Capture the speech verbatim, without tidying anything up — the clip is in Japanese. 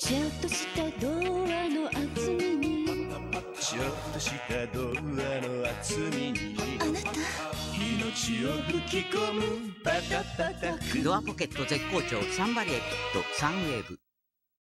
ちょっとしたドアの厚みに、 ちょっとしたドアの厚みに、 あなた命を吹き込むパタパタ。 ドアポケット絶好調サンバリエキッドサンウェーブ。